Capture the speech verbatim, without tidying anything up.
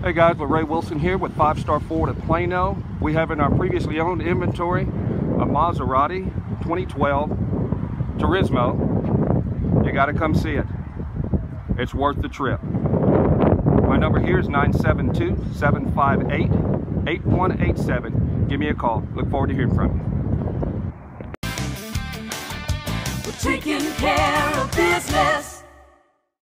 Hey guys, we're Ray Wilson here with Five Star Ford at Plano. We have in our previously owned inventory a Maserati twenty twelve Turismo. You got to come see it. It's worth the trip. My number here is nine seven two, seven five eight, eight one eight seven. Give me a call. Look forward to hearing from you. We're taking care of business.